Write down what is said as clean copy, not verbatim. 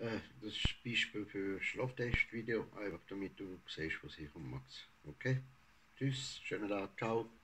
das ist ein Beispiel für Schlaftest-Video, einfach damit du siehst, was ich mache. Okay? Tschüss, schönen Tag, ciao.